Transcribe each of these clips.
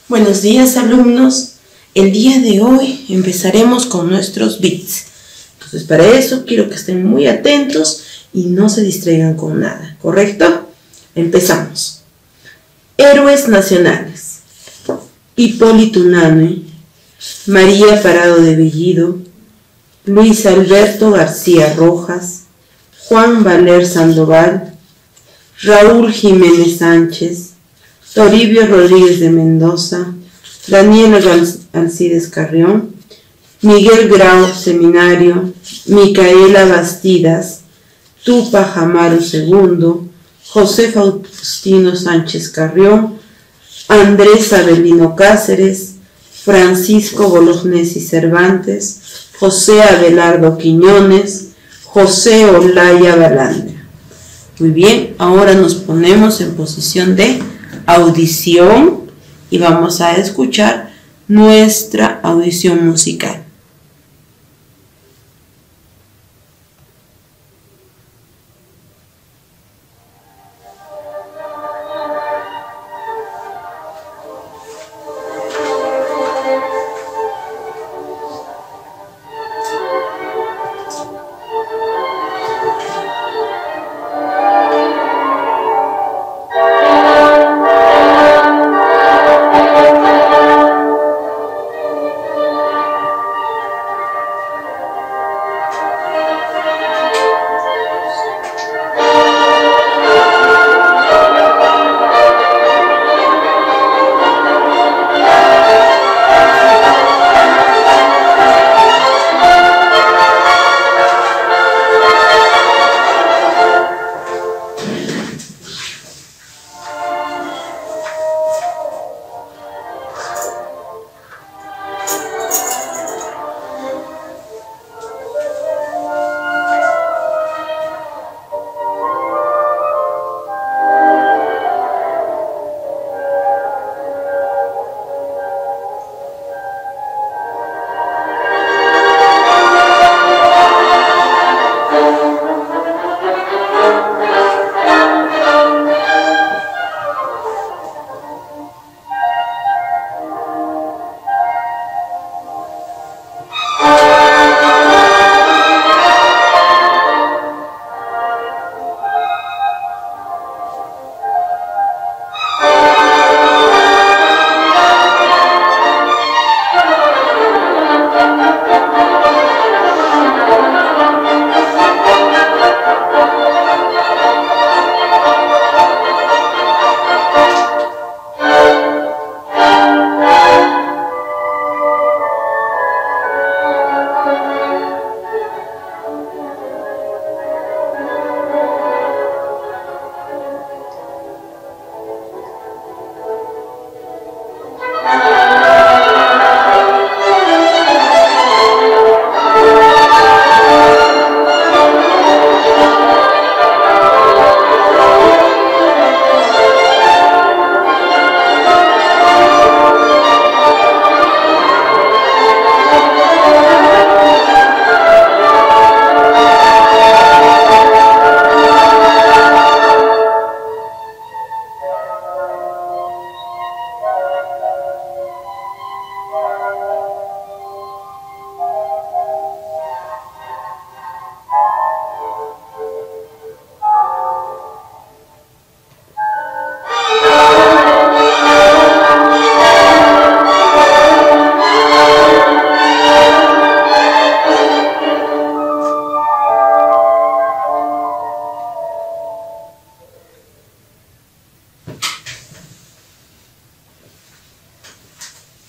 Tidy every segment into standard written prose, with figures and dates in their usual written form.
Buenos días, alumnos. El día de hoy empezaremos con nuestros beats. Entonces, para eso quiero que estén muy atentos y no se distraigan con nada, ¿correcto? Empezamos. Héroes nacionales: Hipólito Unanue, María Parado de Bellido, Luis Alberto García Rojas, Juan Valer Sandoval, Raúl Jiménez Sánchez, Toribio Rodríguez de Mendoza, Daniel Alcides Carrión, Miguel Grau Seminario, Micaela Bastidas, Tupac Amaru II, José Faustino Sánchez Carrión, Andrés Avelino Cáceres, Francisco Bolognesi Cervantes, José Abelardo Quiñones, José Olaya Balandra. Muy bien, ahora nos ponemos en posición de audición y vamos a escuchar nuestra audición musical.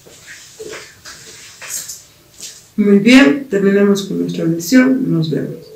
Muy bien, terminamos con nuestra lección. Nos vemos.